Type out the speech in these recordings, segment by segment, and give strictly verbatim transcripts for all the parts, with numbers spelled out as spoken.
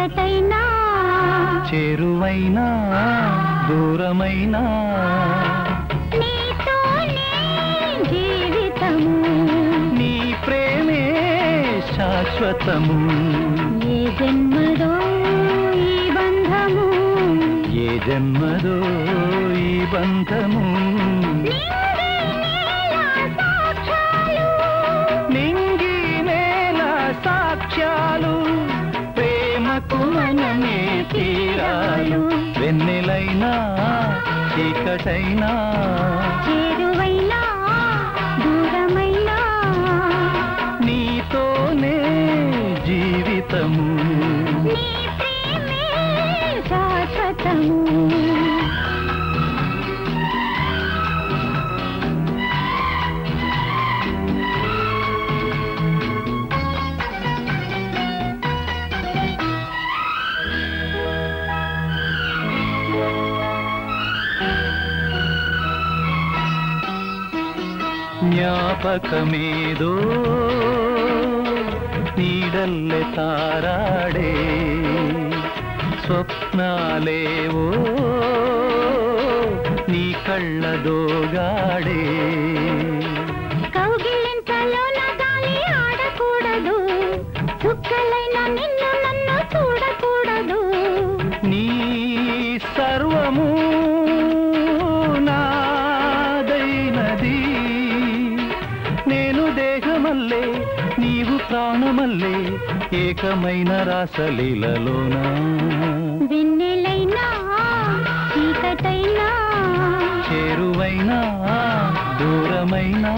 చీకటైనా చేరువైనా దూరమైనా నీతోనే జీవితము నీ ప్రేమే శాశ్వతము ఏ జన్మదో ఈ బంధము ఏ జన్మదో ఈ బంధము నింగి నేల సాక్ష్యాలు ప్రేమకు మనమే తీరాలు వెన్నెలైనా చీకటైనా చేరువైనా దూరమైనా నీతోనే జీవితము నీ ప్రేమే శాశ్వతము ಜ್ಞಾಪಕಮೇದೋ ನೀಡಲ್ಲೆ ತಾರಾಡೆ ಸ್ವಪ್ನಾಲೇವೋ ನೀ ಕಳ್ಳದೋಗಾಡೆ కౌగిలింతలోన గాలి ఆడకూడదు చుక్కలైన నిన్ను నన్ను చూడకూడదు నీ సర్వము నాదైనది నేను దేహమల్లే నీవు ప్రాణమల్లే ఏకమైన రాసలీలలోనా వెన్నెలైనా చీకటైనా చేరువైనా దూరమైనా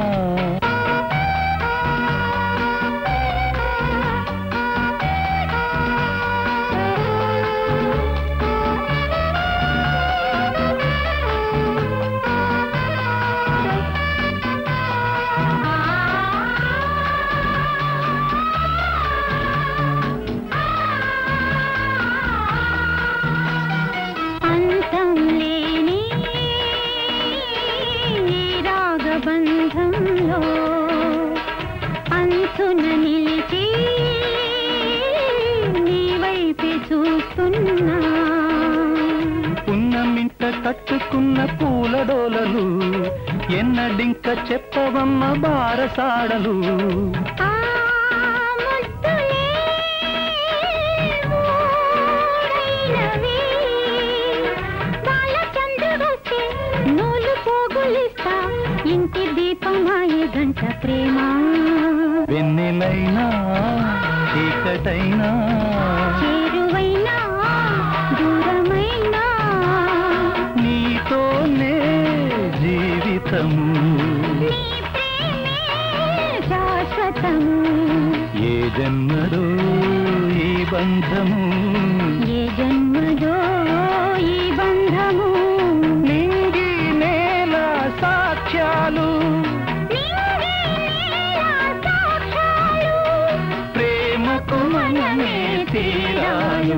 అంతం లేని ఈ రాగబంధంలో అంచున నిలిచి నీ వైపే చూస్తున్నా పున్నమింట కట్టుకున్న పూలడోలలు ఎన్నడింక చెప్పవమ్మ బారసాడలు ఆ ముద్దులే మూడైనవి బాలచంద్రుడొస్తే నూలు పోగులిస్తా ఇంటి దీపమాయే గంట ప్రేమ వెన్నెలైనా చీకటైనా చేరువైనా దూరమైనా నీతోనే జీవితము నీ ప్రేమే శాశ్వతము ఏ జన్మదో ఈ బంధము ఏ జన్మదో ఈ బంధము నింగి నేల సాక్ష్యాలు నింగి నేల సాక్ష్యాలు ప్రేమకు మనమే తీరాలు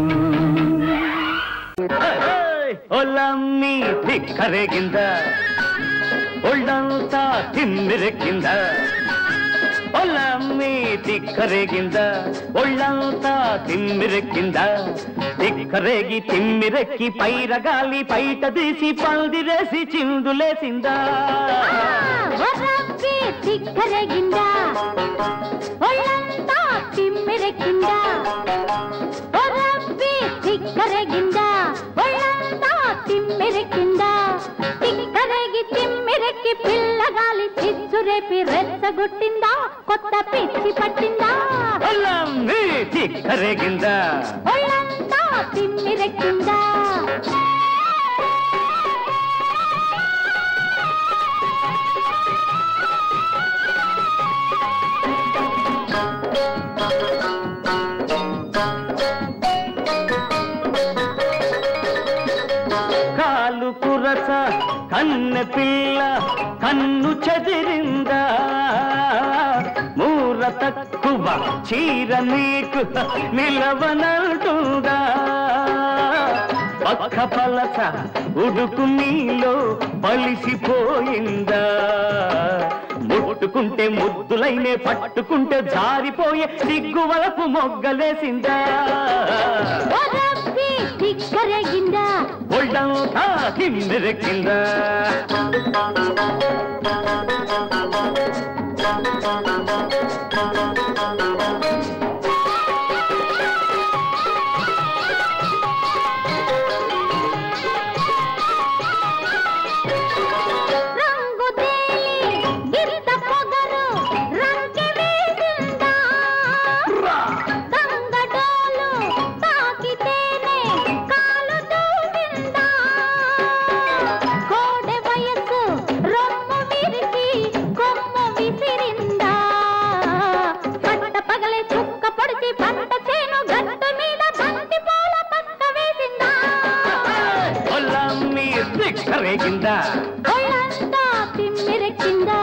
ಒಲಮ್ಮಿ ಧಿಕ್ಕರೆಗಿಂದ ಒಳ್ಳಂತ ತಿಮ್ಮಿರಕ್ಕಿಂದ ಒಲಮ್ಮಿ ಧಿಕ್ಕರೆಗಿಂದ ಒಳ್ಳಂತ ತಿಮ್ಮಿರಕ್ಕಿಂದ ధిక్కరేగి తిమ్మిరెక్కి పైరగాలి పైట తీసి పందిరేసి చిందులేసిందా వరవ్వి ధిక్కరెగిందా ఒళ్ళంతా తిమ్మిరెక్కిందా వరవ్వి ధిక్కరెగిందా ఒళ్ళంతా తిమ్మిరెక్కిందా తిక్కరేగి తిమ్మిరెక్కి పిల్లగాలి చిచ్చురేపి రెచ్చగొట్టిందా కొత్త పిచ్చి పట్టిందా ಒಲಮ್ಮಿ ಧಿಕ್ಕರೆಗಿಂದ ఒళ్ళంతా తిమ్మిరెక్కిందా కాలు కురస కన్నె పిల్ల కన్ను చెదిరిందా మూర తక్కువ చీర నీకు నిలవనంటుందా పక్క పలస ఉడుకు నీలో బలిసిపోయిందా ముట్టుకుంటే ముద్దులైనే పట్టుకుంటే జారిపోయే సిగ్గు వలపు మొగ్గలేసిందా ఒళ్ళంతా తిమ్మిరెక్కిందా రేగిందా ఒళ్ళంతా తిమ్మిరెక్కిందా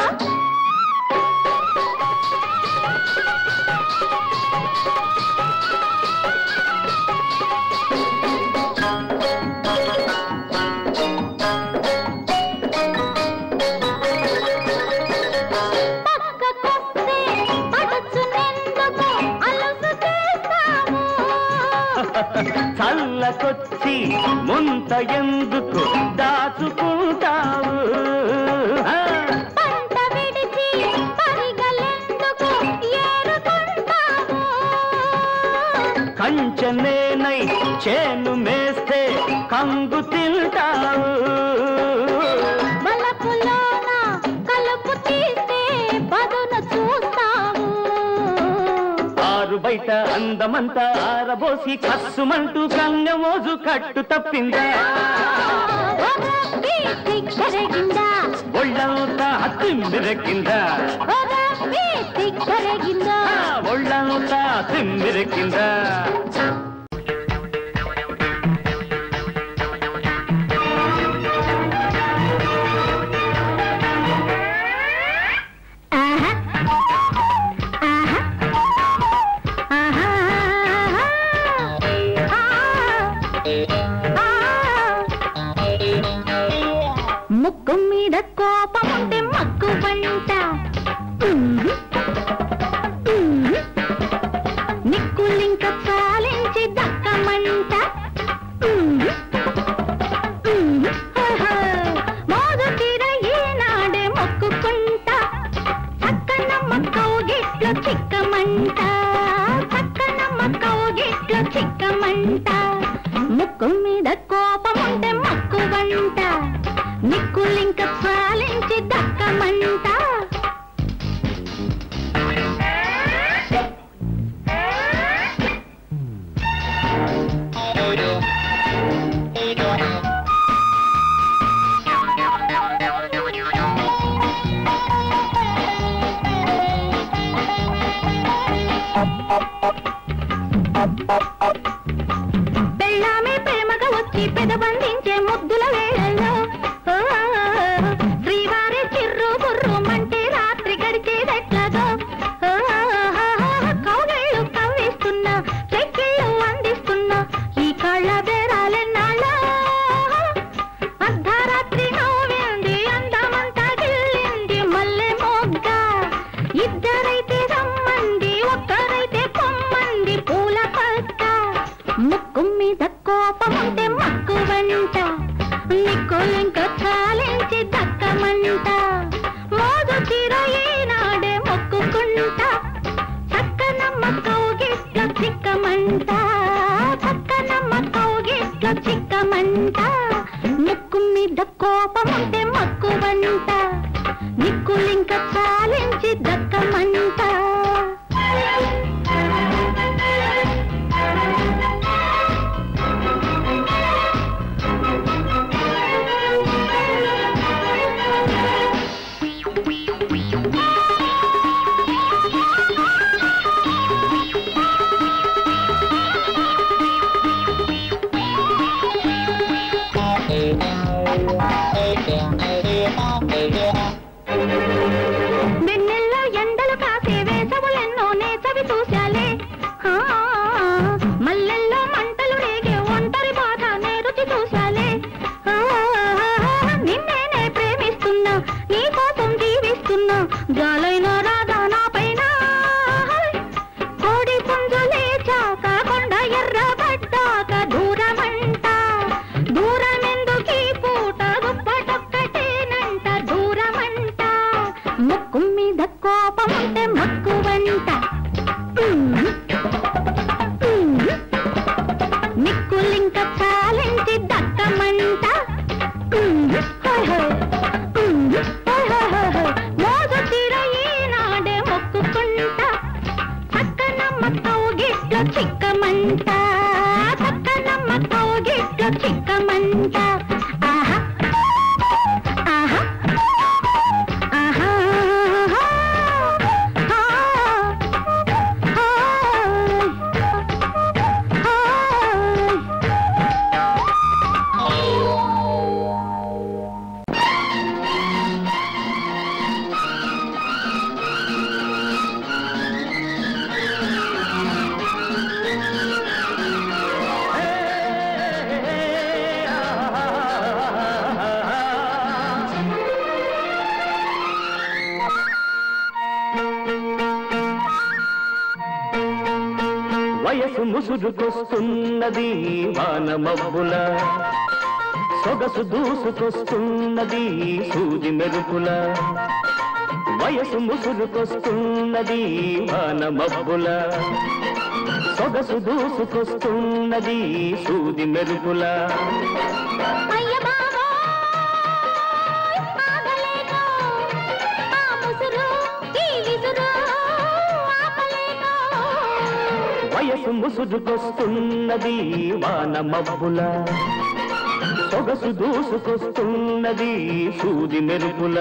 పక్కకొస్తే పడుచునెందుకు అలసు చేస్తావు చల్లకొచ్చి ముంత ఎందుకు దాచుకుంటావు పంట విడిచి పరిగలెందుకు ఏరుకుంటావు కంచనేనై చేను మేస్తే కంగు తింటావు బలపులోన కలుపు తీస్తే పదును చూస్తావు ఆరు బయట అందమంతా ఆరబోసి కస్సుమంటూ కన్నెమోజు కట్టు తప్పిందా తిక్కరగిందా ఒళ్ళంతా తిమ్మిరెక్కిందా తిక్కరగిందా ఒళ్ళంతా తిమ్మిరెక్కిందా ముక్కు మీద కోపం ఉంటే మక్కు వంట నిక్కులింక చాలించి దక్కమంట మోదు తీర ఈనాడే మొక్కుకుంటా చక్కనమ్మ కౌగిట్లో చిక్కమంట చక్కనమ్మ కౌగిట్లో చిక్కమంట ముక్కు మీద కోపం ఉంటే మక్కు వంట నిక్కులింక చాలించి దక్కమంట పెళ్ళామే ప్రేమగా వచ్చి పెదబందించే ముద్దుల వేళల్లో శ్రీవారి చిర్రు బుర్రు మంటే రాత్రి గడిచేదెట్లాగో కౌగిళ్ళు కవ్విస్తున్నా చెక్కిళ్ళు అందిస్తున్నా ఈ కాళ్ళ బేరాలెన్నాళ్ళో అర్ధరాత్రి నవ్వింది అందమంతా గిల్లింది మల్లె మొగ్గ ఇద్దరైతే రమ్మంది ఒక్కరైతే పొమ్మంది పూల పక్క ముక్కు మీద కోపం ఉంటే మక్కు వంట నిక్కులింక చాలించి దక్కమంట మోదు తీర ఈనాడే మొక్కుకుంటా చక్కనమ్మ కౌగిట్లో చిక్కమంట చక్కనమ్మ కౌగిట్లో చిక్కమంట ముక్కు మీద కోపం ఉంటే మక్కు వంట నిక్కులింక చాలించి దక్కమంట చిక్కమంట ఆహా ఆహా ఆహా వయసు ముసురుకొస్తున్నది వాన మబ్బుల సొగసు దూసుకొస్తున్నది సూది మెరుపుల వయసు ముసురుకొస్తున్నది వాన మబ్బుల సొగసు దూసుకొస్తున్నది సూది మెరుపుల వయసు ముసురుకొస్తున్నది వాన మబ్బుల సొగసు దూసుకొస్తున్నది సూది మెరుపుల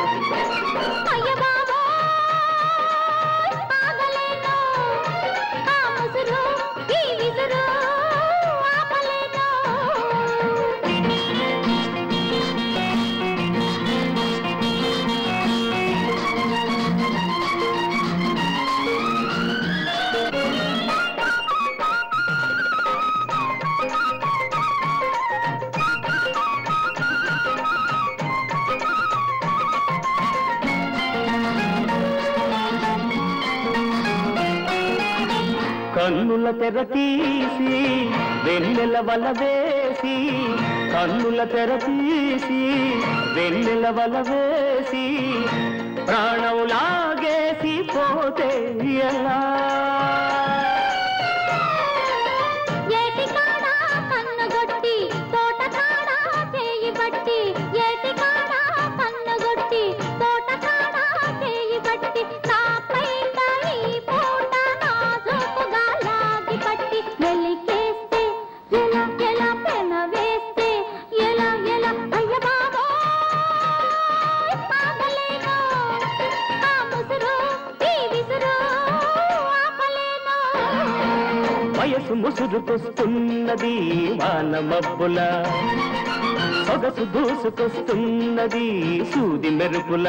కన్నుల తెర తీసి వెన్నెల వల వేసి కన్నుల తెర తీసి వెన్నెల వల వేసి ప్రాణం లాగేసి పోతే ఎలా వయసు ముసురుకొస్తున్నది వాన మబ్బుల సొగసు దూసుకొస్తున్నది సూది మెరుపుల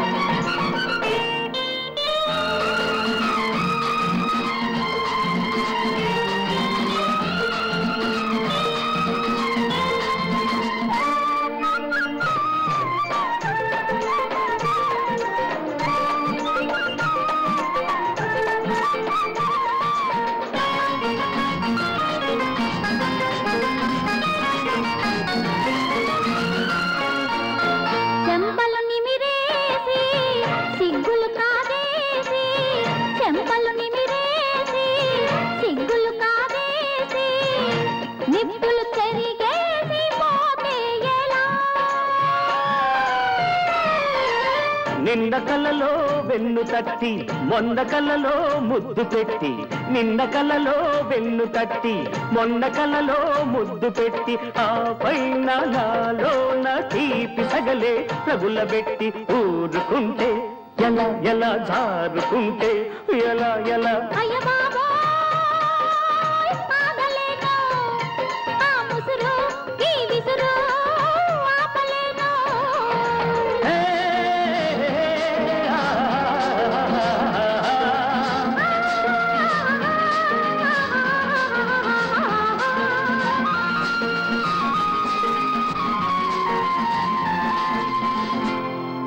నిన్న కలలో వెన్ను తట్టి మొన్న కలలో ముద్దు పెట్టి నిన్న కలలో వెన్ను తట్టి మొన్న కలలో ముద్దు పెట్టి ఆ పైన నాలోన తీపి సగలే రగులబెట్టి ఊరుకుంటే ఎలా ఎలా జారుకుంటే ఎలా ఎలా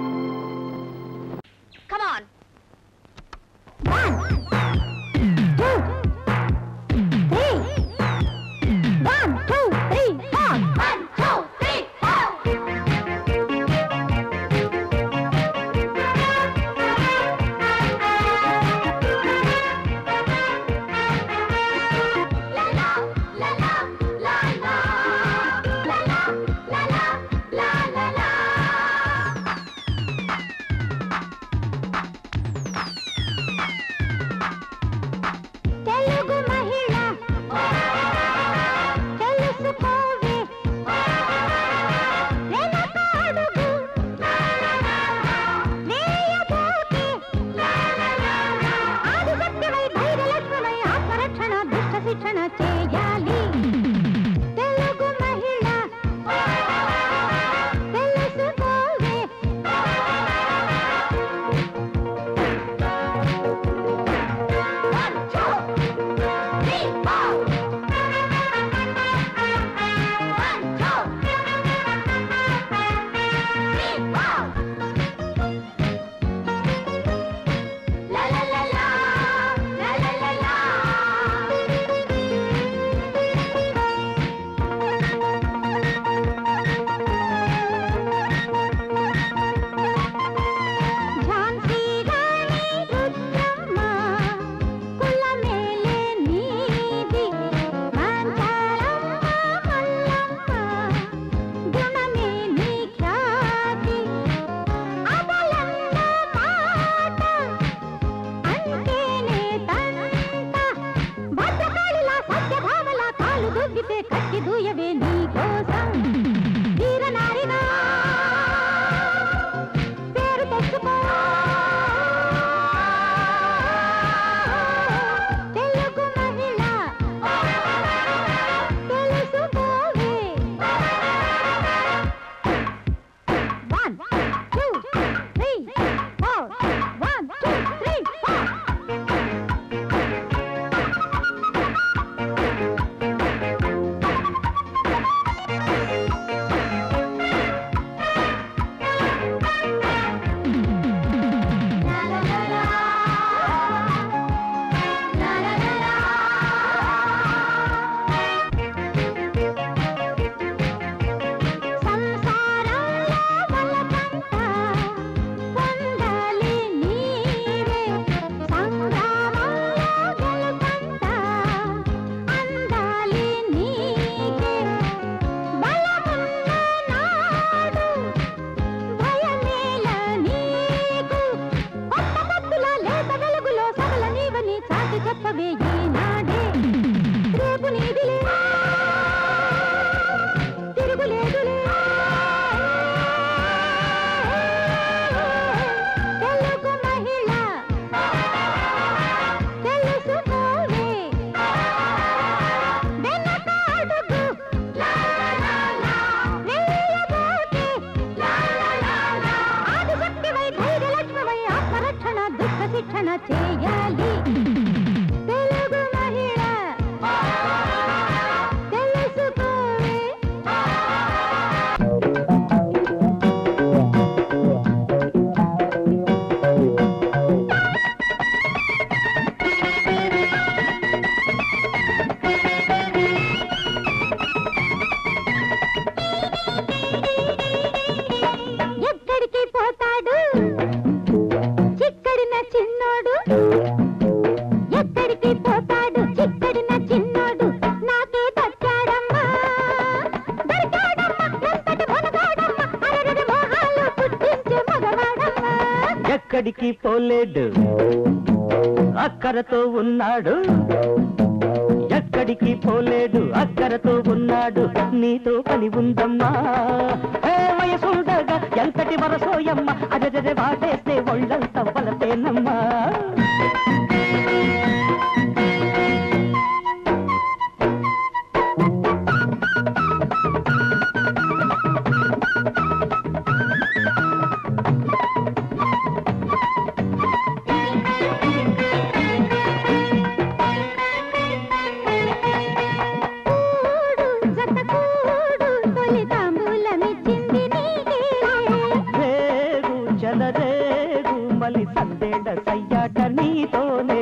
One, two, చేయాలి తెలుగు మహిళ తెలుసుకోవే చేయాలి తెలుగు మహిళ తెలుసుకోవే ఎక్కడికి పోతాడు చిక్కడిన చిన్నోడు ఎక్కడికి పోతాడు చిక్కడిన చిన్నోడు నాకే దక్కాడమ్మా దొరికాడమ్మా ఎంతటి మొనగాడమ్మా అరగడి మోహాలు పుట్టించే మగవాడమ్మా ఎక్కడికి పోలేడు అక్కరతో ఉన్నాడు ఎక్కడికి పోలేడు అక్కరతో ఉన్నాడు నీతో పని ఉందమ్మా ఏ వయసుండగా ఎంతటి వరసోయమ్మ అజజ వాటేస్తే ఒళ్ళంత వలతేనమ్మా సందేడ సయ్యాట నీతోనే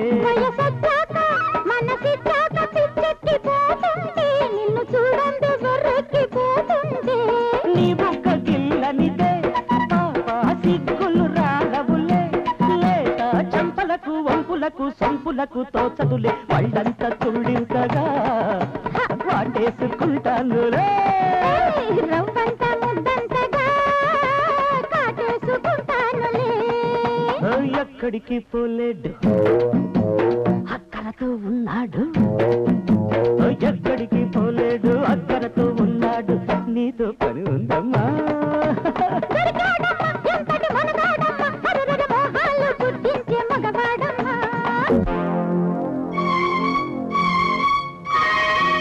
మనసిచ్చాక పిచ్చెక్కిపోతుంది నిన్ను చూడండి బొర్రెక్కిపోతుంది నీ బుక్క గిల్లనిదే పాపా సిగ్గులు రాలవులే లేత చంపలకు వంపులకు సొంపులకు తోచదులే వాళ్ళంతా తుళ్ళింతగా వాటేసుకుంటానులే రవ్వంత ముద్దంతగా కాటేసుకుంటానులే ఎక్కడికి పోలేడు అక్కరతో ఉన్నాడు ఎక్కడికి పోలేడు అక్కరతో ఉన్నాడు నీతో పని ఉందమ్మా గుర్తించే మగవాడమ్మా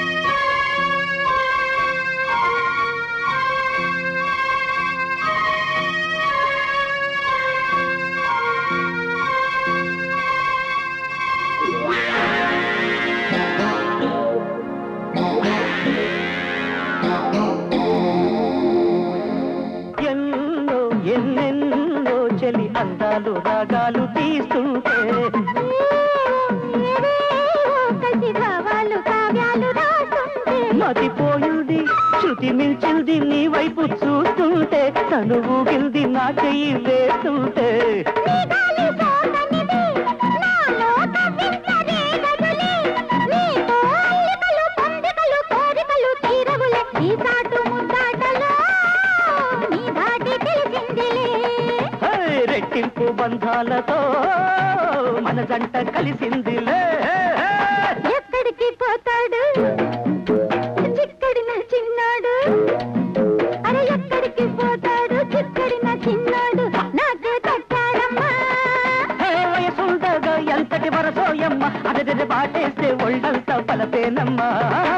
మతిపోయింది శృతి మించింది నీ వైపు చూస్తుంటే తను ఊగింది నా చెయ్యి వేస్తుంటే నీ గాలి సోకనిది, నాలో కవ్వించదే గదులే. నీతో అల్లికలు, పొందికలు, కోరికలు తీరవులే. ఈ సాటు ముద్దాటలో నీ ధాటి తెలిసిందిలే. హే, రెట్టింపు బంధాలతో మన జంట కలిసిందిలే. ఎక్కడికి పోతాడు చిక్కడిన చిన్నాడు, అరే ఎక్కడికి పోతాడు చిక్కడిన చిన్నాడు, నాకు తట్టాడమ్మా. హే, వయసుండగా ఎంతటి వరసోయమ్మ అదెదె బాటేస్తే ఒళ్ళంతా పలపేనమ్మా.